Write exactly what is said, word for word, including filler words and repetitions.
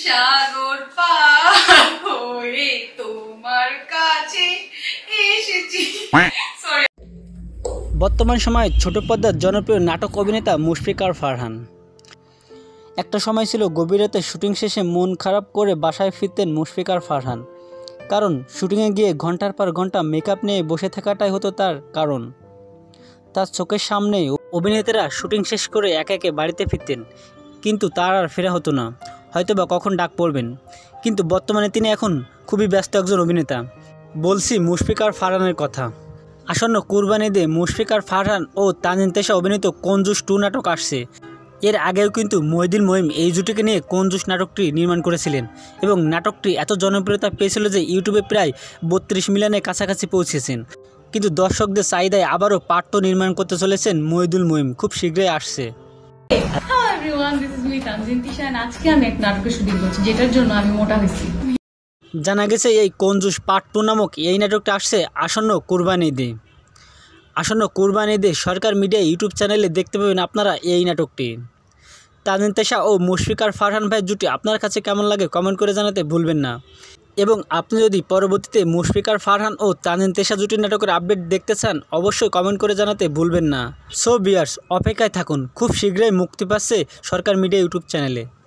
সাগর পার হয়ে তোমার কাছে এসেছি। বর্তমান সময়ে ছোট পর্দার জনপ্রিয় নাটক অভিনেতা মুশফিকার ফারহান। একটা সময় ছিল গভীর রাতে শুটিং শেষে মন খারাপ করে বাসায় ফিরতেন মুশফিকার ফারহান, কারণ শুটিংয়ে গিয়ে ঘন্টার পর ঘন্টা মেকআপ নিয়ে বসে থাকাটাই হতো তার কারণ। তার চোখের সামনেই অভিনেতারা শুটিং শেষ করে একে একে বাড়িতে ফিরতেন, কিন্তু তার আর ফেরা হতো না, হয়তোবা কখন ডাক পড়বেন। কিন্তু বর্তমানে তিনি এখন খুবই ব্যস্ত একজন অভিনেতা। বলছি মুশফিকার ফারহানের কথা। আসন্ন কুরবানি ঈদে মুশফিকার ফারহান ও তানজিন তেশা অভিনীত কঞ্জুস টু নাটক আসছে। এর আগেও কিন্তু মহিদুল মহিম এই জুটিকে নিয়ে কঞ্জুস নাটকটি নির্মাণ করেছিলেন এবং নাটকটি এত জনপ্রিয়তা পেয়েছিল যে ইউটিউবে প্রায় বত্রিশ মিলিয়নের কাছাকাছি পৌঁছেছেন। কিন্তু দর্শকদের চাহিদায় আবারও পার্ট টু নির্মাণ করতে চলেছেন মহিদুল মহিম, খুব শীঘ্রই আসছে। Hello everyone, this is me Tanjin Tisha and আজকে আমি এক নাটকের শুটিং করছি, যেটার জন্য আমি মোটা হয়েছি। জানা গেছে এই কঞ্জুস পার্ট টু নামক এই নাটকটা আসছে আসন্ন কুরবানি ঈদে। আসন্ন কুরবানি ঈদে সরকার মিডিয়া ইউটিউব চ্যানেলে দেখতে পাবেন আপনারা এই নাটকটি। তানজিন তেশা ও মুশফিকার ফারহান ভাইয়ের জুটি আপনার কাছে কেমন লাগে কমেন্ট করে জানাতে ভুলবেন না। এবং আপনি যদি পরবর্তীতে মুশফিকার ফারহান ও তানজিন তেশা জুটির নাটকের আপডেট দেখতে চান অবশ্যই কমেন্ট করে জানাতে ভুলবেন না। সো ভিউয়ার্স, অপেক্ষায় থাকুন, খুব শীঘ্রই মুক্তি পাচ্ছে সরকার মিডিয়া ইউটিউব চ্যানেলে।